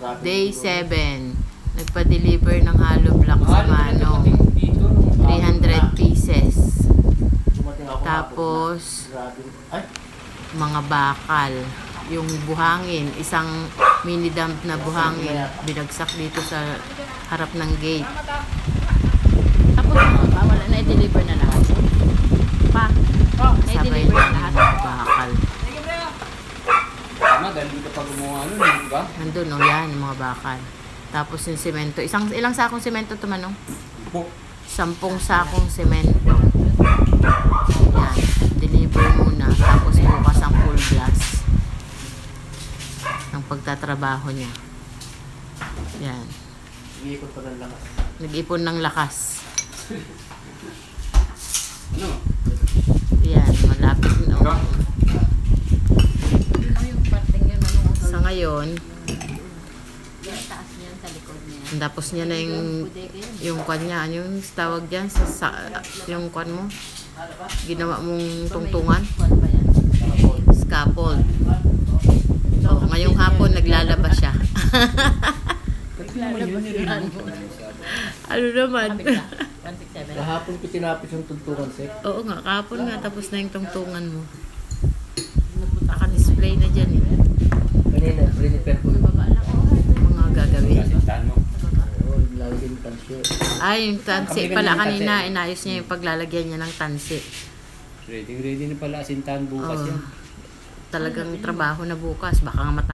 Day 7. Nagpa-deliver ng hollow block si Manong. 300 pieces. Tapos, mga bakal. Yung buhangin, isang mini dump na buhangin, binagsak dito sa harap ng gate. Tapos wala na i-deliver na lahat. Pa, Sabay na-deliver na ng lahat. mga bakal. Tama, dahil dito pa gumawa nun, di ba? Nandun, no, yan, yung mga bakal. Tapos yung semento. Ilang sakong semento ito, Manong? 10 sakong semento. Yan. Deliver muna. Tapos bukas ang full blast ng pagtatrabaho niya. Yan. Iikot pa ng lakas. Nag-ipon ng lakas. Ano? Yan. Malapit na. Ikaw? Yung parting yun, ano, Sa ngayon, yung taas niyan sa likod niya. tapos niya na yung kwan niya. Ano yung tawag dyan? Yung kwan mo? Ginawa mong tungtungan? Kwan pa yan? Scaffold. So, ngayong hapon, naglalabas siya. Ano naman? Kabigla, 167. Kahapon ko tinapos yung tuntungan, Sek. Oo nga, kahapon nga, tapos na yung tungtungan mo. Naka-display na dyan eh. Kanina, priniper ko yung Baba lang. Mga gagawin. kasintahan mo. Ay, yung tansi pala kanina, inayos niya yung paglalagyan niya ng tansi. Ready na pala asintahan bukas Oo. yan. Talagang trabaho na bukas, baka nga